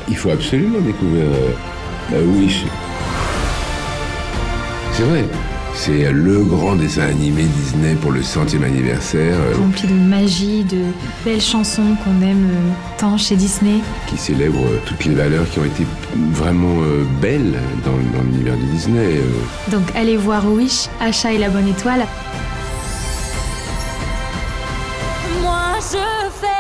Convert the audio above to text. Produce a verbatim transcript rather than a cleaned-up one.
Il faut absolument découvrir euh, euh, Wish. C'est vrai, c'est le grand dessin animé Disney pour le centième anniversaire. Euh, Rempli de magie, de belles chansons qu'on aime euh, tant chez Disney. Qui célèbre euh, toutes les valeurs qui ont été vraiment euh, belles dans, dans l'univers de Disney. Euh. Donc allez voir Wish, Acha et la bonne étoile. Moi je fais